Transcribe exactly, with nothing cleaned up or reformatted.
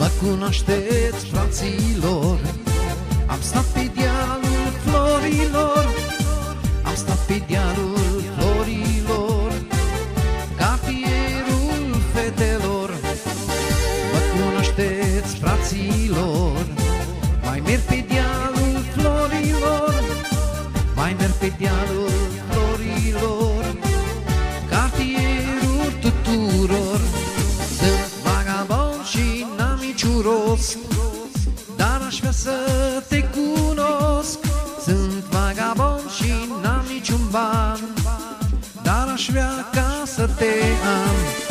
Mă cunoașteți, fraților, am stat pe dealul florilor, am stat pe dealul florilor, cartierul fetelor. Mă cunoașteți, fraților, mai merg pe dealul florilor, mai merg pe dealul florilor, cartierul tuturor. Sunt vagabond și n-am niciun rost, dar aș vrea să te cunosc. Sunt vagabond și n-am niciun ban, dar aș vrea ca să te am.